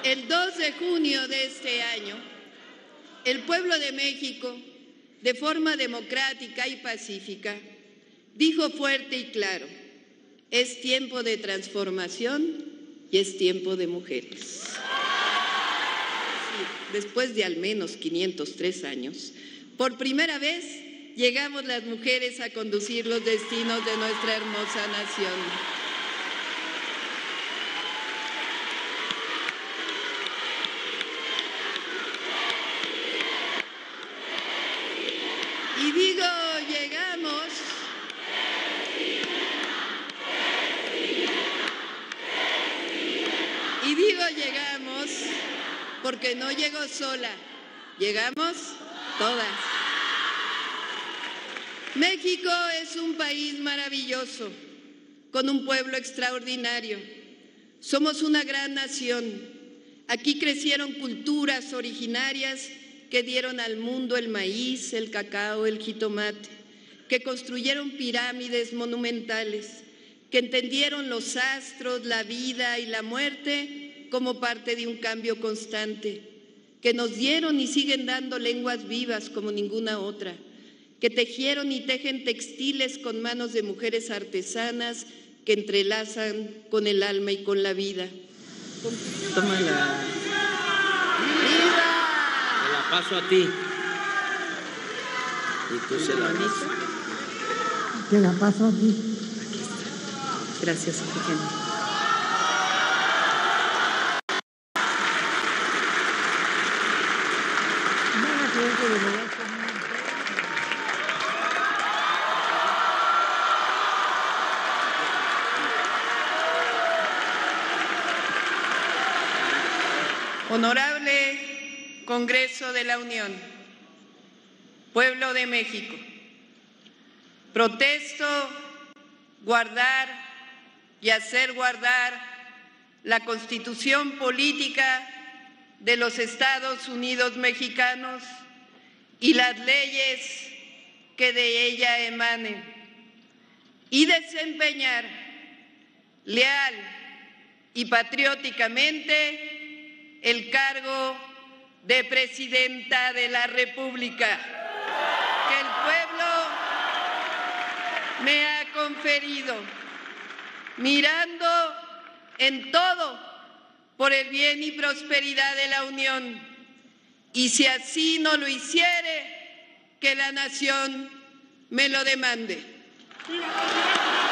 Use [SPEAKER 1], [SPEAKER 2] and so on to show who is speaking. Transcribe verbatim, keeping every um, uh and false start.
[SPEAKER 1] El dos de junio de este año, el pueblo de México, de forma democrática y pacífica, dijo fuerte y claro: es tiempo de transformación y es tiempo de mujeres. Sí, después de al menos quinientos tres años, por primera vez llegamos las mujeres a conducir los destinos de nuestra hermosa nación. Y digo, llegamos, y digo llegamos, porque no llego sola, llegamos todas. México es un país maravilloso, con un pueblo extraordinario. Somos una gran nación. Aquí crecieron culturas originarias que dieron al mundo el maíz, el cacao, el jitomate, que construyeron pirámides monumentales, que entendieron los astros, la vida y la muerte como parte de un cambio constante, que nos dieron y siguen dando lenguas vivas como ninguna otra, que tejieron y tejen textiles con manos de mujeres artesanas que entrelazan con el alma y con la vida.
[SPEAKER 2] Tómala. Te la paso a ti. Y tú se la das.
[SPEAKER 3] Te la paso a ti.
[SPEAKER 1] Aquí está. Gracias, Eugenio. Honorable Congreso de la Unión, Pueblo de México, protesto guardar y hacer guardar la Constitución política de los Estados Unidos mexicanos y las leyes que de ella emanen, y desempeñar leal y patrióticamente el cargo de Presidenta de la República que el pueblo me ha conferido, mirando en todo por el bien y prosperidad de la Unión, y si así no lo hiciere, que la nación me lo demande.